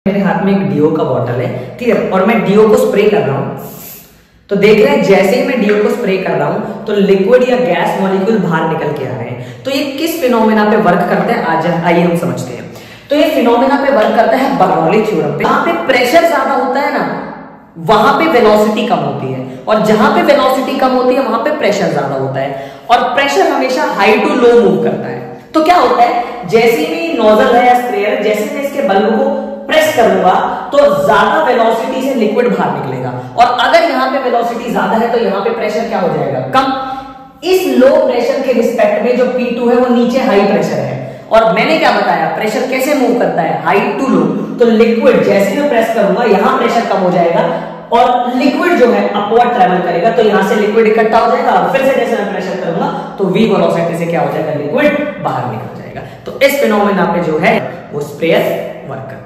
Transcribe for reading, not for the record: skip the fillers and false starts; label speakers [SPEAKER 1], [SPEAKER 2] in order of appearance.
[SPEAKER 1] मेरे हाथ में एक डीओ का बॉटल है, ठीक है, और मैं डीओ को स्प्रे कर रहा हूं, तो देख रहे हैं जैसे ही मैं डीओ को स्प्रे कर रहा हूं तो लिक्विड या गैस मॉलिक्यूल बाहर निकल के आ रहे हैं। तो ये किस फिनोमेना पे वर्क करता है, आज आइए हम समझते हैं। तो ये फिनोमेना पे वर्क करता है बर्नौली थ्योरम पे। जहां पे प्रेशर ज्यादा होता है ना, वहां पे वेलोसिटी कम होती है, और जहां पे वेलोसिटी कम होती है वहां पे प्रेशर ज्यादा होता है, और प्रेशर हमेशा हाई टू लो मूव करता है। तो क्या होता है, जैसे भी नोजल है या स्प्रेयर, जैसे मैं इसके बल्ब को प्रेस करूंगा तो ज्यादा वेलोसिटी से लिक्विड बाहर निकलेगा, और अगर यहां पे वेलोसिटी ज्यादा है तो यहां पे प्रेशर क्या हो जाएगा, कम। इस लो प्रेशर के रिस्पेक्ट में जो P2 है वो नीचे हाई प्रेशर है, और मैंने क्या बताया, प्रेशर कैसे मूव करता है, हाई टू लो। तो लिक्विड जैसे मैं प्रेस करूंगा यहां प्रेशर कम हो जाएगा, और लिक्विड जो है अपवर्ड ट्रेवल करेगा, तो यहां से लिक्विड इकट्ठा हो जाएगा, और फिर से जैसे मैं प्रेशर करूंगा तो V वेलोसिटी से क्या हो जाएगा, लिक्विड बाहर निकल जाएगा। तो इस फिनोमेना पे जो है वो स्प्रेयर वर्क करता है।